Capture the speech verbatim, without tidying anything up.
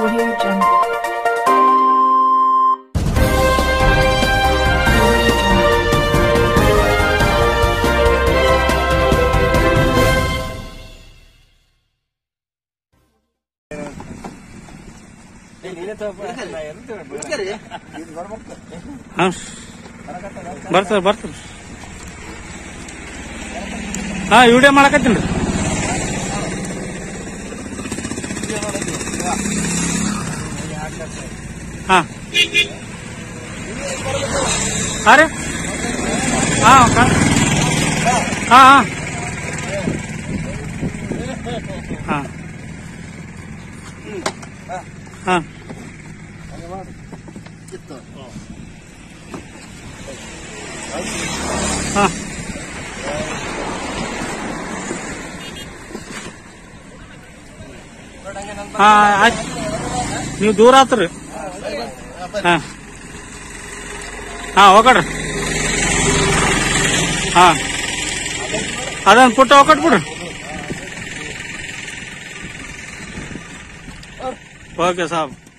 Audio Jungle. ಬರ್ತಾರ ಬರ್ತಾರ ಹಾ ವಿಡಿಯೋ ಮಾಡಕತ್ತೀನಿ ಹಾ ಅರೆ ಹಾ ಹಾ ಹಾ ಹಾ ಹಾ ಹಾ ಆಯ್ತು ನೀವು ದೂರ ಆತ್ರಿ ಹಾ ಹಾ ಹೋಗಡ್ರಿ ಹಾ ಅದನ್ನ ಪುಟ್ಟ ಹೋಗಟ್ ಬಿಡ್ರಿ ಓಕೆ ಸಾಬ್